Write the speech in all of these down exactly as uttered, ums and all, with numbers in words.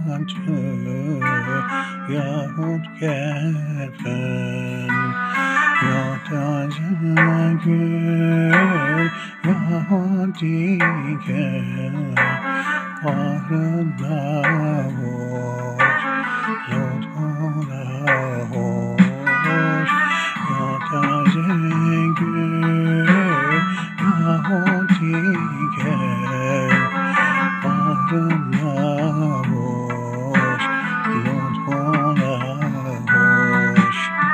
yabancı yahut kefen, ya taze gül yahut diken, bahrında hoş, lütfunda hoş, ya taze gül yahut diken, bahrında hoş, lütfunda hoş.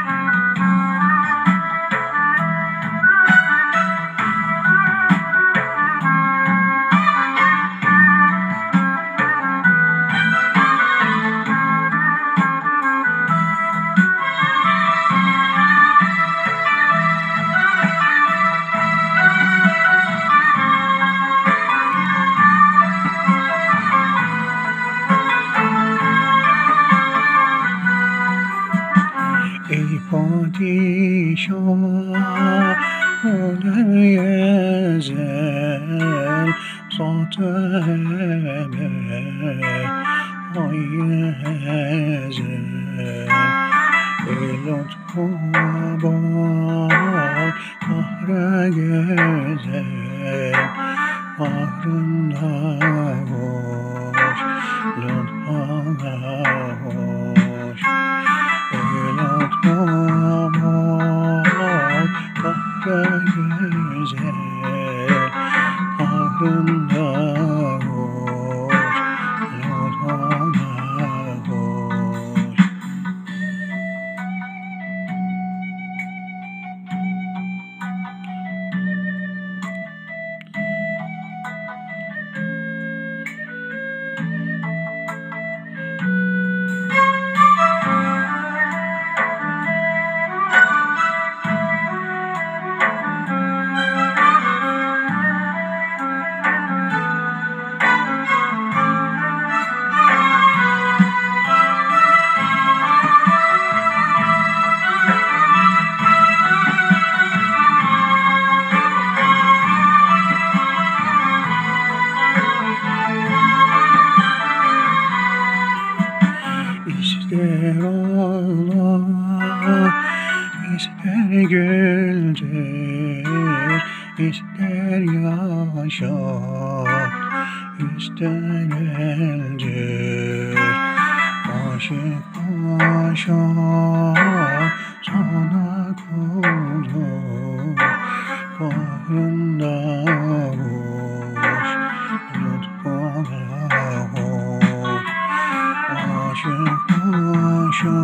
Ey padişah oley ezel, zat-ı emel ay ezel. Ey lütfuna bak kahre gezel, bahrında hoş, lütfuna hoş. Ey lütfuna bak kahre gezel, bahrında hoş, lütfuna hoş. İster ağlar, ister güldür, ister yaşat, ister eldir. Aşık paşa sana kuldur, bahrında hoş, lütfuna hoş. Aşık paşa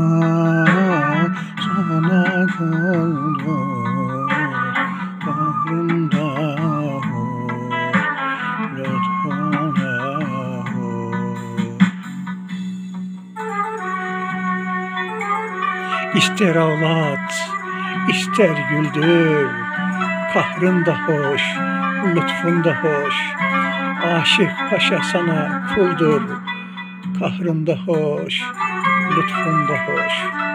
sana kuldur, bahrında hoş, lütfuna hoş. İster ağlat, ister güldür, kahrında hoş, lütfunda hoş. Aşık paşa sana kuldur, kahrında hoş, lütfunda hoş.